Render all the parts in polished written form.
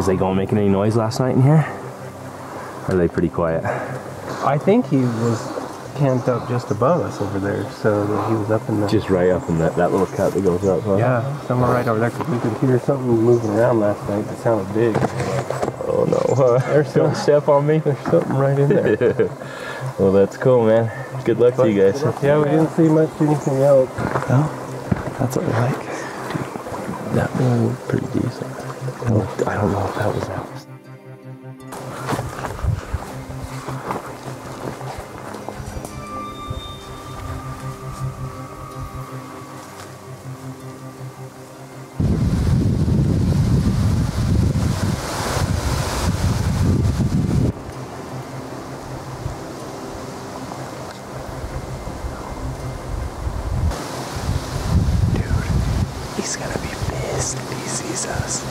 Was they going making any noise last night in here? Or are they pretty quiet? I think he was camped up just above us over there, so that he was up in the... Just right up in that little cut that goes up, huh? Yeah, somewhere right over there, because we could hear something moving around last night that sounded big. Oh no, don't step on me. There's something right in there. Well, that's cool, man. Good luck to you guys. Yeah, we didn't see much anything else. No, that's what I like. Dude, that one was pretty decent. I don't know if that was that. He's gonna be pissed if he sees us.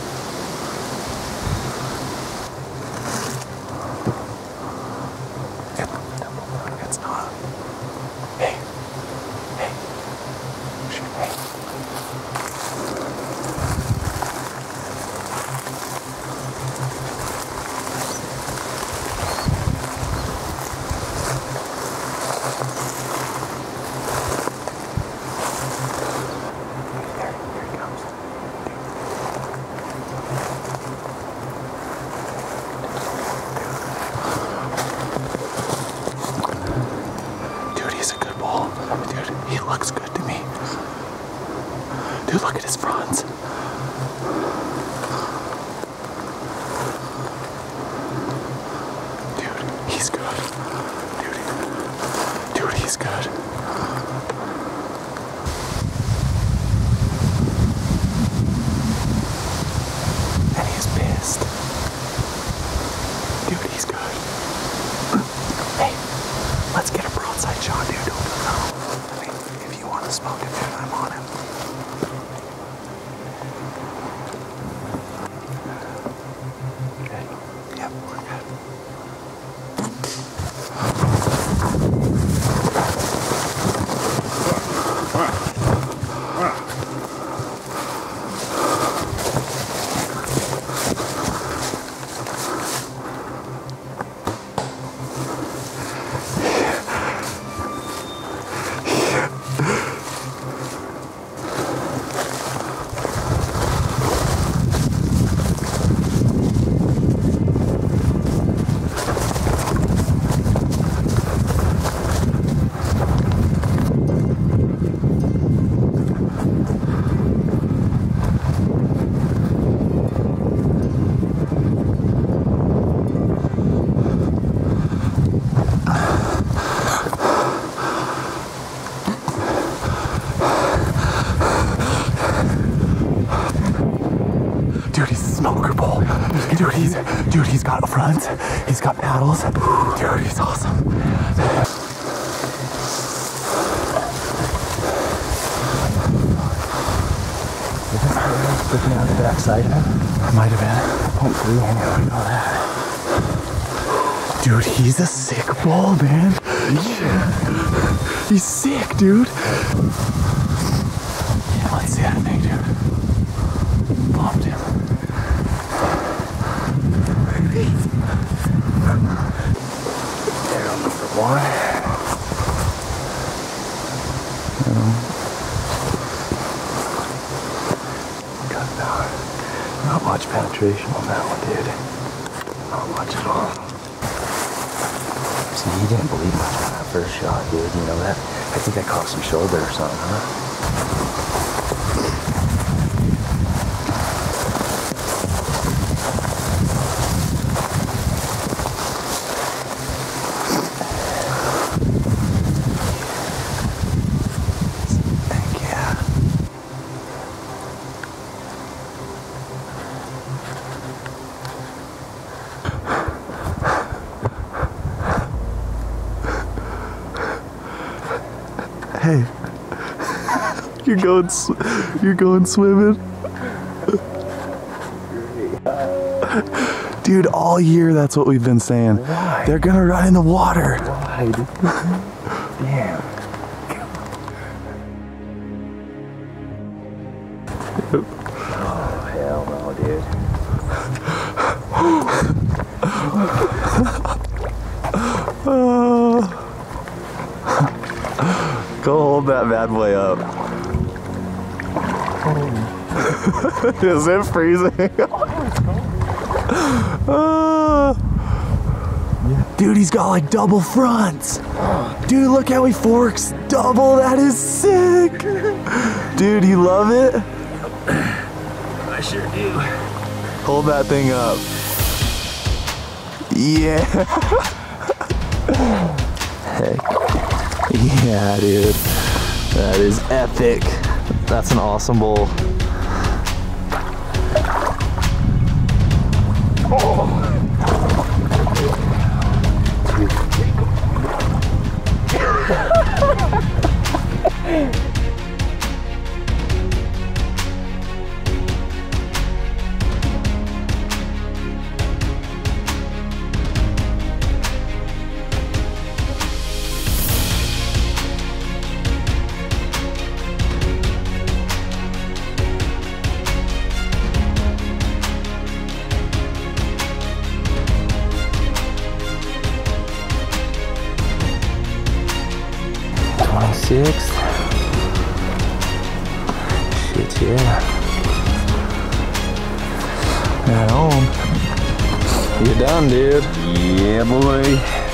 It's not. Hey. Hey. Hey. Dude, he looks good to me. Dude, look at his fronts. Dude, he's good. Dude, he's good. And he's pissed. Dude, he's good. Hey, let's get a broadside shot, dude. Don't know. I mean, if you want to smoke him, dude, I'm on him. Okay. Yep, we're good. Dude, he's a smoker bowl. Dude, he's got fronts. He's got paddles. Dude, he's awesome. Sticking out the backside of him? Might have been. Pump through. I know that. Dude, he's a sick bull, man. Yeah. He's sick, dude. Yeah, let's see that thing, dude. Bumped him. Arrow number one. Not much penetration on that one, dude. Not much at all. See, you didn't believe much on that first shot, dude. You know that? I think I caught some shoulder or something, huh? Hey, you're going swimming? Dude, all year that's what we've been saying. Why? They're gonna run in the water. Why? Damn. Oh, hell no, dude. Go hold that bad boy up. Is it freezing? Dude, he's got like double fronts. Dude, look how he forks double. That is sick. Dude, you love it? I sure do. Hold that thing up. Yeah. Heck. Yeah, dude. That is epic. That's an awesome bull. Oh. 26th. Shit, yeah. At home. You done, dude? Yeah, boy.